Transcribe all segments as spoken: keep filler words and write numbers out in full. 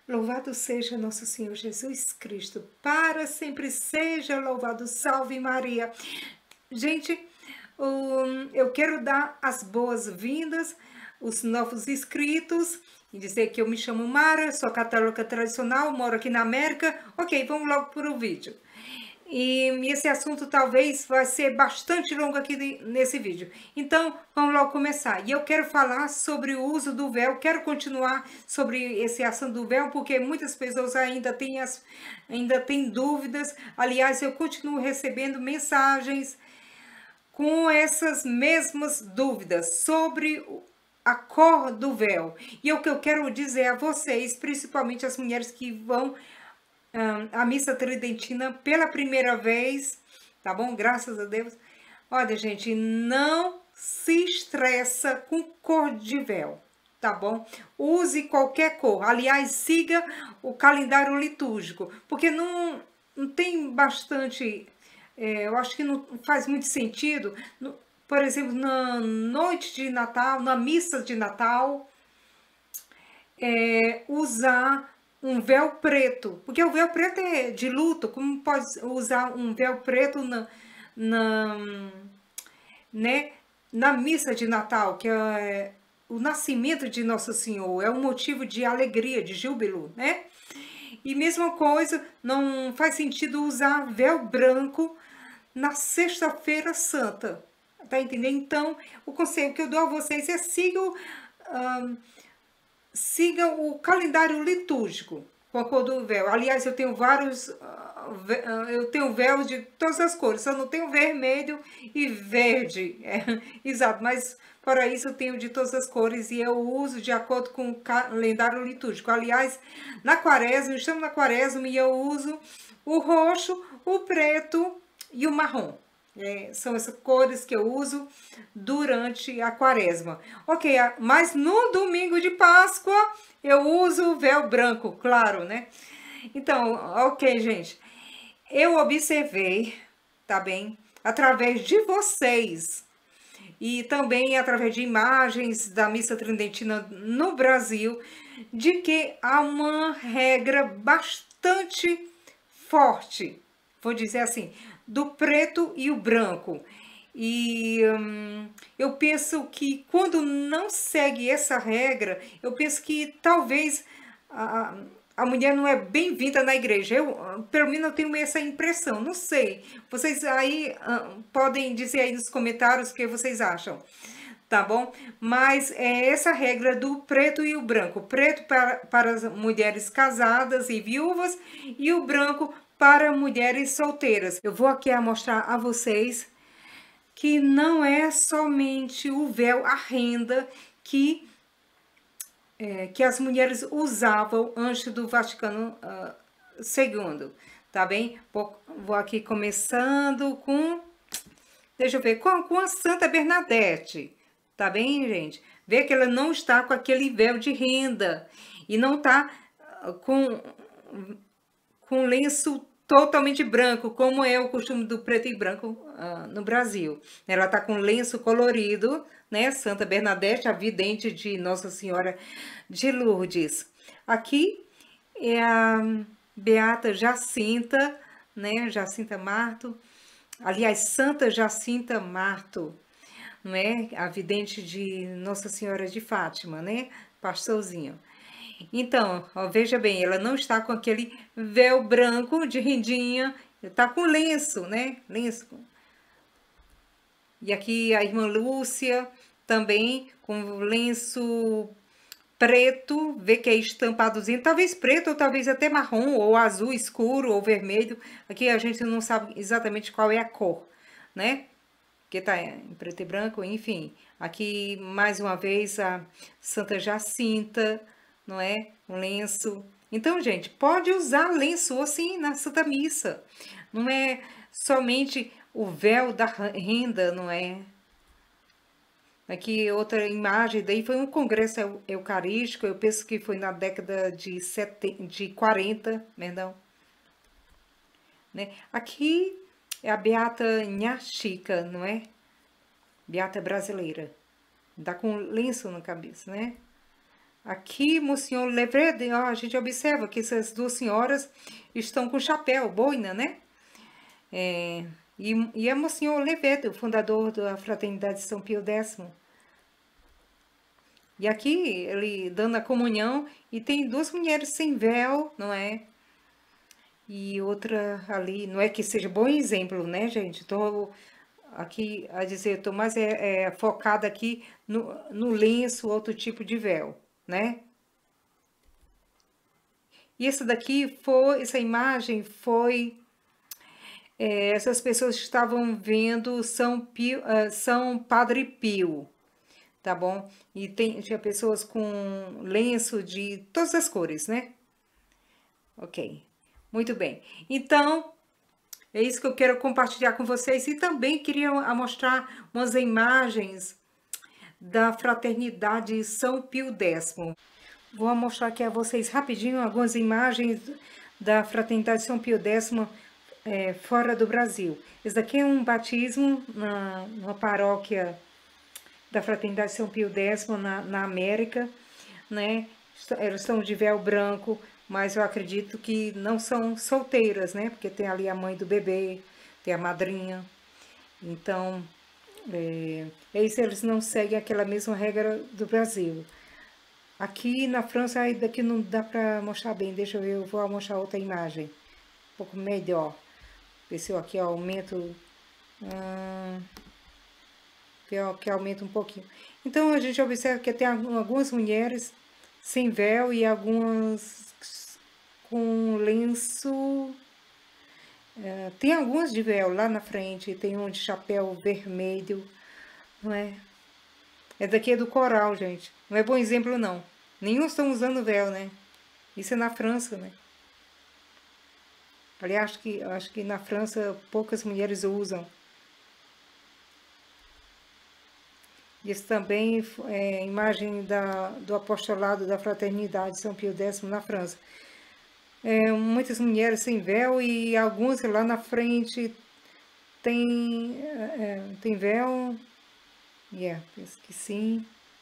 Louvado seja nosso Senhor Jesus Cristo, para sempre seja louvado. Salve Maria. Gente, um, eu quero dar as boas-vindas, os novos inscritos, e dizer que eu me chamo Mara, sou católica tradicional, moro aqui na América. Ok, vamos logo para o vídeo. E esse assunto talvez vai ser bastante longo aqui de, nesse vídeo. Então, vamos logo começar. E eu quero falar sobre o uso do véu, quero continuar sobre esse assunto do véu, porque muitas pessoas ainda têm, as, ainda têm dúvidas. Aliás, eu continuo recebendo mensagens com essas mesmas dúvidas sobre a cor do véu. E o que eu quero dizer a vocês, principalmente as mulheres que vão a missa tridentina pela primeira vez, tá bom? Graças a Deus. Olha, gente, não se estressa com cor de véu, tá bom? Use qualquer cor. Aliás, siga o calendário litúrgico, porque não, não tem bastante... É, eu acho que não faz muito sentido, no, por exemplo, na noite de Natal, na missa de Natal, é, usar um véu preto, porque o véu preto é de luto. Como pode usar um véu preto na, na, né, na missa de Natal, que é o nascimento de Nosso Senhor, é um motivo de alegria, de júbilo, né? E mesma coisa, não faz sentido usar véu branco na Sexta-feira Santa, tá entendendo? Então, o conselho que eu dou a vocês é sigam... Um, siga o calendário litúrgico com a cor do véu. Aliás, eu tenho vários, eu tenho véus de todas as cores, só não tenho vermelho e verde, é, exato, mas fora isso eu tenho de todas as cores e eu uso de acordo com o calendário litúrgico. Aliás, na quaresma, estamos na quaresma e eu uso o roxo, o preto e o marrom. É, são essas cores que eu uso durante a quaresma. Ok, mas no domingo de Páscoa eu uso o véu branco, claro, né? Então, ok, gente. Eu observei, tá bem? Através de vocês e também através de imagens da missa tridentina no Brasil, de que há uma regra bastante forte, vou dizer assim, do preto e o branco. E hum, eu penso que quando não segue essa regra, eu penso que talvez a, a mulher não é bem-vinda na igreja. Eu, pelo menos eu tenho essa impressão, não sei. Vocês aí hum, podem dizer aí nos comentários o que vocês acham, tá bom? Mas é essa regra do preto e o branco. Preto para, para as mulheres casadas e viúvas e o branco para mulheres solteiras. Eu vou aqui mostrar a vocês que não é somente o véu, a renda que, é, que as mulheres usavam antes do Vaticano uh, segundo, tá bem? Vou, vou aqui começando com, deixa eu ver, com, com a Santa Bernadette, tá bem, gente? Vê que ela não está com aquele véu de renda e não tá uh, com, com lenço totalmente branco, como é o costume do preto e branco uh, no Brasil. Ela tá com lenço colorido, né? Santa Bernadette, a vidente de Nossa Senhora de Lourdes. Aqui é a Beata Jacinta, né? Jacinta Marto. Aliás, Santa Jacinta Marto, não é? A vidente de Nossa Senhora de Fátima, né? Pastorzinho. Então, ó, veja bem, ela não está com aquele véu branco de rendinha, está com lenço, né? Lenço. E aqui a irmã Lúcia também com lenço preto, vê que é estampadozinho, talvez preto ou talvez até marrom, ou azul escuro, ou vermelho. Aqui a gente não sabe exatamente qual é a cor, né? Que tá em preto e branco, enfim. Aqui, mais uma vez, a Santa Jacinta, não é? Um lenço. Então, gente, pode usar lenço assim na Santa Missa. Não é somente o véu da renda, não é? Aqui outra imagem, daí foi um congresso eucarístico, eu penso que foi na década de, setenta, de quarenta, perdão. Né? Aqui é a Beata Nha Chica, não é? Beata brasileira. Dá com lenço na cabeça, né? Aqui, Monsenhor Levede, ó, a gente observa que essas duas senhoras estão com chapéu, boina, né? É, e, e é Monsenhor Levede, o fundador da Fraternidade de São Pio X. E aqui, ele dando a comunhão, e tem duas mulheres sem véu, não é? E outra ali, não é que seja bom exemplo, né, gente? Tô aqui a dizer, tô mais é, é, focada aqui no, no lenço, outro tipo de véu, né? E essa daqui foi, essa imagem foi, é, essas pessoas estavam vendo São Pio, uh, São Padre Pio, tá bom? E tem, tinha pessoas com lenço de todas as cores, né? Ok, muito bem. Então, é isso que eu quero compartilhar com vocês. E também queria mostrar umas imagens da Fraternidade São Pio X. Vou mostrar aqui a vocês rapidinho algumas imagens da Fraternidade São Pio X é, fora do Brasil. Esse daqui é um batismo na, numa paróquia da Fraternidade São Pio X na, na América, né? Elas estão de véu branco, mas eu acredito que não são solteiras, né? Porque tem ali a mãe do bebê, tem a madrinha. Então, é, é isso, eles não seguem aquela mesma regra do Brasil. Aqui na França, aí daqui não dá pra mostrar bem, deixa eu ver, eu vou mostrar outra imagem, um pouco melhor. Ver se eu aqui aumento, hum, que aumenta um pouquinho. Então, a gente observa que tem algumas mulheres sem véu e algumas com lenço. É, tem algumas de véu lá na frente, tem um de chapéu vermelho, não é? É daqui é do coral, gente. Não é bom exemplo, não. Nenhum estão usando véu, né? Isso é na França, né? Aliás, acho que, acho que na França poucas mulheres usam. Isso também é imagem da, do apostolado da Fraternidade São Pio X na França. É, muitas mulheres sem véu e algumas lá na frente tem, é, tem véu. Yeah, penso que sim.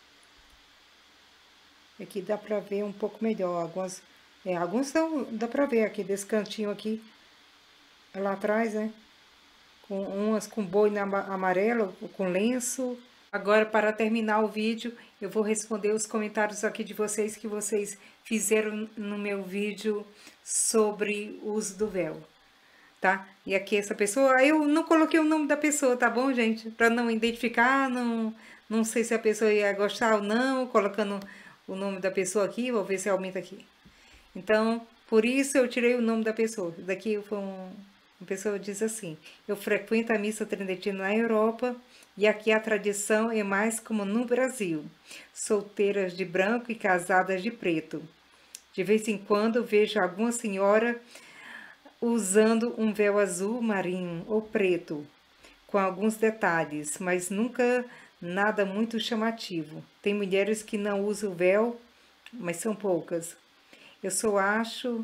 Aqui dá pra ver um pouco melhor. Algumas, é, alguns são, dá pra ver aqui desse cantinho aqui, lá atrás, né? Com umas com boina amarelo, com lenço. Agora, para terminar o vídeo, eu vou responder os comentários aqui de vocês que vocês fizeram no meu vídeo sobre o uso do véu, tá? E aqui essa pessoa, eu não coloquei o nome da pessoa, tá bom, gente? Para não identificar, não, não sei se a pessoa ia gostar ou não, colocando o nome da pessoa aqui, vou ver se aumenta aqui. Então, por isso eu tirei o nome da pessoa. Daqui foi um, uma pessoa diz assim: eu frequento a missa tridentina na Europa e aqui a tradição é mais como no Brasil, solteiras de branco e casadas de preto. De vez em quando vejo alguma senhora usando um véu azul marinho ou preto, com alguns detalhes, mas nunca nada muito chamativo. Tem mulheres que não usam véu, mas são poucas. Eu só acho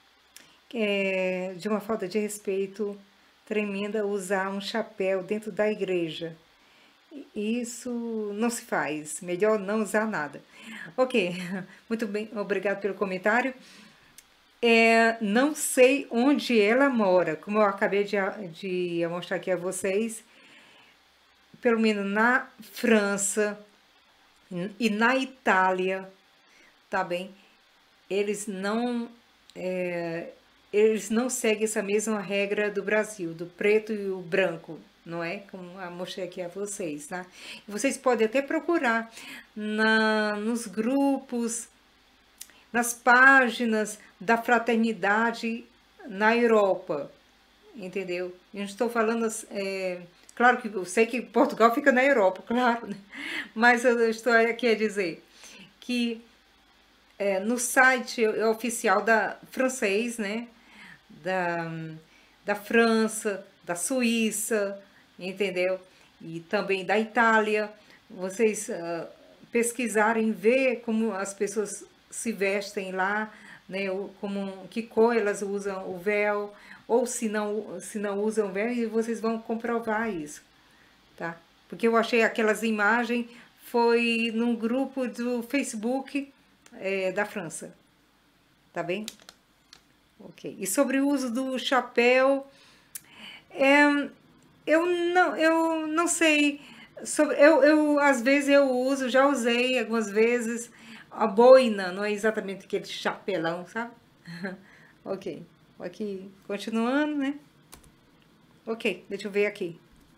é, de uma falta de respeito tremenda usar um chapéu dentro da igreja. Isso não se faz, melhor não usar nada. Ok, muito bem, obrigado pelo comentário. É, não sei onde ela mora, como eu acabei de, de mostrar aqui a vocês, pelo menos na França e na Itália, tá bem? Eles não, é, eles não seguem essa mesma regra do Brasil, do preto e o branco, não é? Como eu mostrei aqui a vocês, tá? Vocês podem até procurar na, nos grupos, nas páginas da fraternidade na Europa, entendeu? Eu não estou falando, é, claro que eu sei que Portugal fica na Europa, claro, né? Mas eu estou aqui a dizer que é, no site oficial da francês, né, da, da França, da Suíça, entendeu? E também da Itália, vocês uh, pesquisarem, ver como as pessoas se vestem lá, né, como, que cor elas usam o véu, ou se não, se não usam véu, e vocês vão comprovar isso, tá? Porque eu achei aquelas imagens, foi num grupo do Facebook, é, da França. Tá bem? Ok. E sobre o uso do chapéu, é, eu não, eu não sei. Sobre, eu, eu, às vezes eu uso, já usei algumas vezes a boina, não é exatamente aquele chapelão, sabe? Ok. Aqui, continuando, né? Ok, deixa eu ver aqui.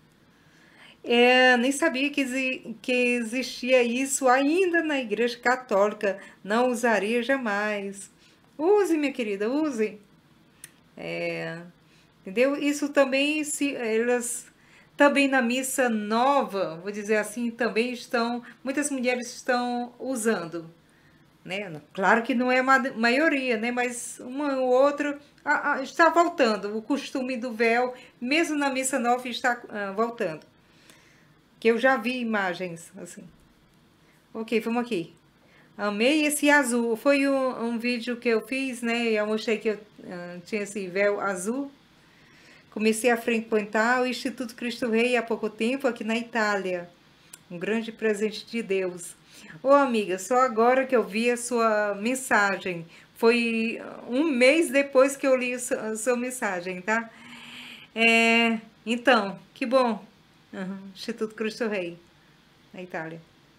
É, nem sabia que, exi- que existia isso ainda na Igreja Católica. Não usaria jamais. Use, minha querida, use. É, entendeu? Isso também, se elas também na missa nova, vou dizer assim, também estão, muitas mulheres estão usando, né? Claro que não é a ma- maioria, né? Mas uma ou outra ah, ah, está voltando. O costume do véu, mesmo na missa nova, está ah, voltando. Que eu já vi imagens assim. Ok, vamos aqui. Amei esse azul. Foi um, um vídeo que eu fiz, né? Eu mostrei que eu ah, tinha esse véu azul. Comecei a frequentar o Instituto Cristo Rei há pouco tempo aqui na Itália. Um grande presente de Deus. Ô, amiga, só agora que eu vi a sua mensagem. Foi um mês depois que eu li a sua, a sua mensagem, tá? É, então, que bom. Uhum, Instituto Cristo Rei, na Itália.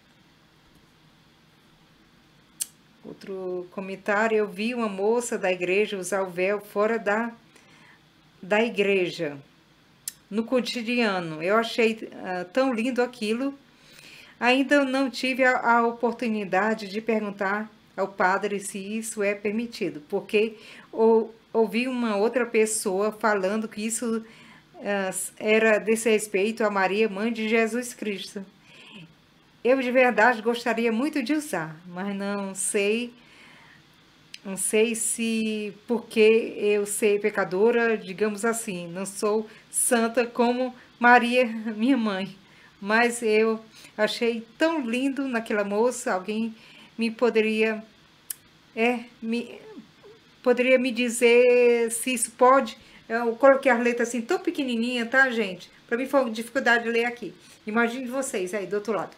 Outro comentário, eu vi uma moça da igreja usar o véu fora da, da igreja, no cotidiano. Eu achei ah, tão lindo aquilo. Ainda não tive a, a oportunidade de perguntar ao padre se isso é permitido, porque ou, ouvi uma outra pessoa falando que isso ah, era desse respeito a Maria, mãe de Jesus Cristo. Eu de verdade gostaria muito de usar, mas não sei, não sei se porque eu sei pecadora, digamos assim, não sou santa como Maria, minha mãe. Mas eu achei tão lindo naquela moça, alguém me poderia, é, me, poderia me dizer se isso pode. Eu coloquei as letras assim tão pequenininha, tá, gente? Para mim foi uma dificuldade de ler aqui. Imagine vocês aí do outro lado.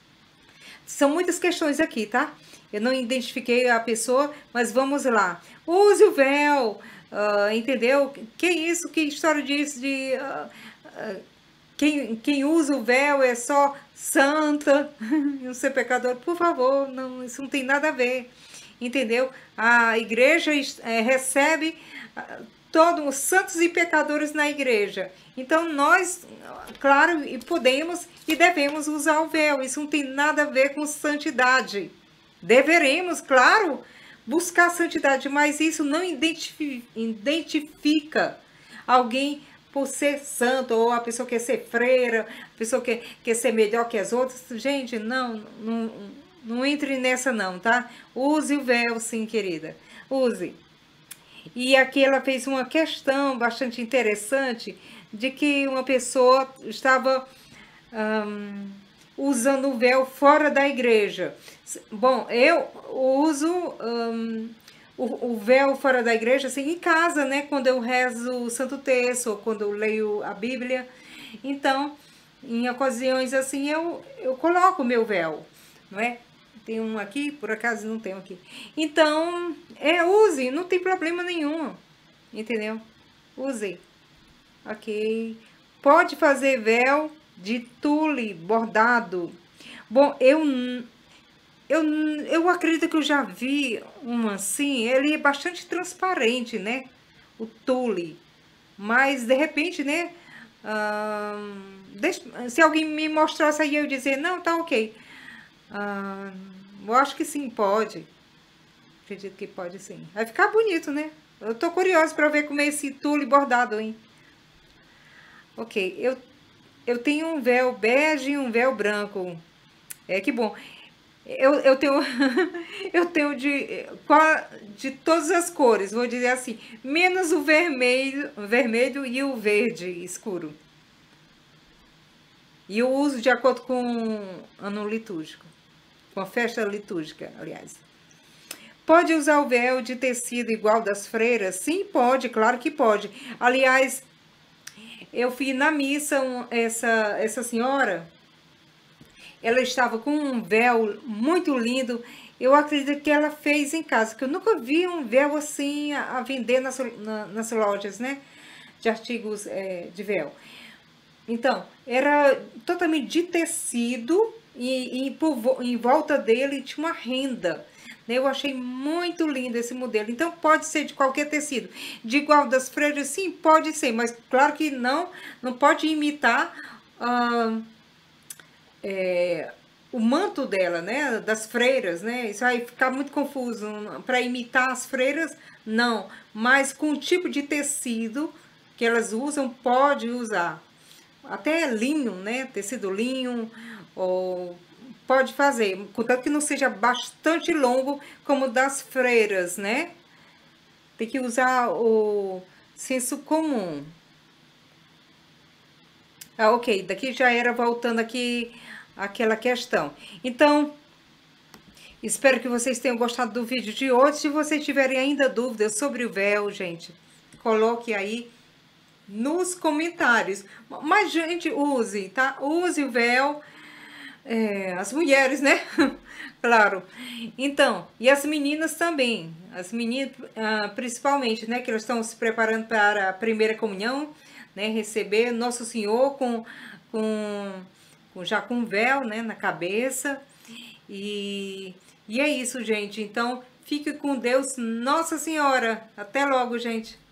São muitas questões aqui, tá? Eu não identifiquei a pessoa, mas vamos lá. Use o véu, ah, entendeu? Que isso? Que história disso de ah, ah, quem, quem usa o véu é só santa, não ser pecador? Por favor, não, isso não tem nada a ver, entendeu? A igreja eh, recebe ah, todos os santos e pecadores na igreja. Então nós, claro, e podemos e devemos usar o véu. Isso não tem nada a ver com santidade. Deveremos, claro, buscar santidade, mas isso não identifi- identifica alguém por ser santo, ou a pessoa quer ser freira, a pessoa quer, quer ser melhor que as outras. Gente, não, não, não entre nessa não, tá? Use o véu, sim, querida. Use. E aqui ela fez uma questão bastante interessante de que uma pessoa estava hum, usando o véu fora da igreja. Bom, eu uso hum, o, o véu fora da igreja assim, em casa, né? Quando eu rezo o Santo Terço, ou quando eu leio a Bíblia. Então, em ocasiões assim, eu, eu coloco o meu véu, não é? Tem um aqui, por acaso não tem aqui. Então, é, use, não tem problema nenhum, entendeu? Use, ok. Pode fazer véu de tule bordado. Bom, eu, eu, eu acredito que eu já vi um assim, ele é bastante transparente, né? O tule. Mas, de repente, né? hum, deixa- se alguém me mostrasse aí, eu dizer, não, tá ok. Ah, eu acho que sim, pode. Acredito que pode sim. Vai ficar bonito, né? Eu tô curiosa para ver como é esse tule bordado, hein? Ok, eu, eu tenho um véu bege e um véu branco. É que bom. Eu, eu tenho eu tenho de, qua- de todas as cores, vou dizer assim, menos o vermelho, vermelho e o verde escuro. E eu uso de acordo com o ano litúrgico, com a festa litúrgica, aliás. Pode usar o véu de tecido igual das freiras? Sim, pode, claro que pode. Aliás, eu fui na missa, um- essa, essa senhora, ela estava com um véu muito lindo eu acredito que ela fez em casa, que eu nunca vi um véu assim a, a vender nas, na, nas lojas, né? De artigos é, de véu. Então, era totalmente de tecido e, e por, em volta dele tinha uma renda. Né? Eu achei muito lindo esse modelo. Então, pode ser de qualquer tecido. De igual das freiras, sim, pode ser, mas claro que não, não pode imitar ah, é, o manto dela, né? Das freiras, né? Isso vai ficar muito confuso. Para imitar as freiras, não. Mas com o tipo de tecido que elas usam, pode usar. Até linho, né? Tecido linho, ou pode fazer, contanto que não seja bastante longo como o das freiras, né? Tem que usar o senso comum. Ah, ok, daqui já era voltando aqui aquela questão. Então, espero que vocês tenham gostado do vídeo de hoje. Se vocês tiverem ainda dúvidas sobre o véu, gente, coloque aí nos comentários. Mas, gente, use, tá? Use o véu. É, as mulheres, né? Claro. Então, e as meninas também. As meninas, ah, principalmente, né? Que elas estão se preparando para a primeira comunhão, né? Receber Nosso Senhor com, com, com já com véu, né? Na cabeça. E, e é isso, gente. Então, fique com Deus, Nossa Senhora. Até logo, gente.